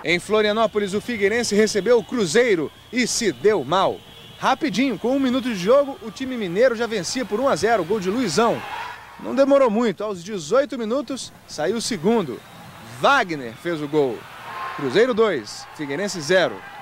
Em Florianópolis, o Figueirense recebeu o Cruzeiro e se deu mal. Rapidinho, com 1 minuto de jogo, o time mineiro já vencia por 1 a 0, gol de Luizão. Não demorou muito, aos 18 minutos saiu o segundo. Wagner fez o gol. Cruzeiro 2, Figueirense 0.